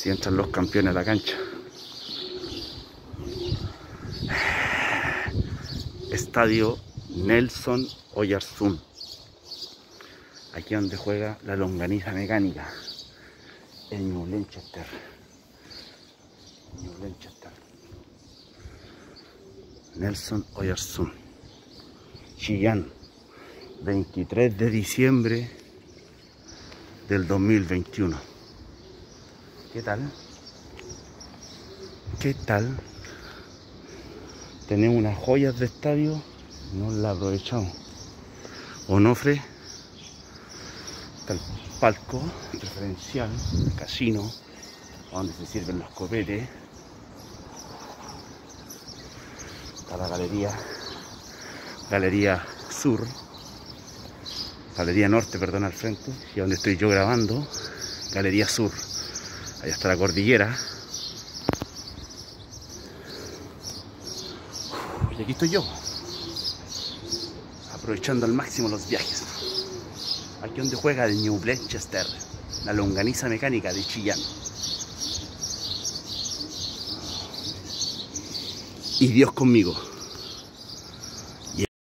Así entran los campeones a la cancha. Estadio Nelson Oyarzún. Aquí donde juega la Longaniza Mecánica. El New Blanchester. Nelson Oyarzún. Chillán. 23 de diciembre del 2021. ¿Qué tal? ¿Qué tal? Tenemos unas joyas de estadio, no las aprovechamos. Onofre, está el palco referencial, el casino, donde se sirven los copetes. Está la galería sur, galería norte, perdón, al frente, y donde estoy yo grabando, galería sur. Allá está la cordillera. Y aquí estoy yo, aprovechando al máximo los viajes. Aquí donde juega el New Blanchester, la Longaniza Mecánica de Chillán. Y Dios conmigo.